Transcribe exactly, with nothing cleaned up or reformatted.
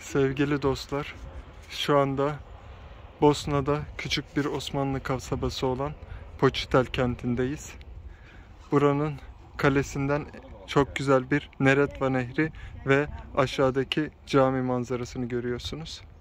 Sevgili dostlar, şu anda Bosna'da küçük bir Osmanlı kasabası olan Poçitel kentindeyiz. Buranın kalesinden çok güzel bir Neretva Nehri ve aşağıdaki cami manzarasını görüyorsunuz.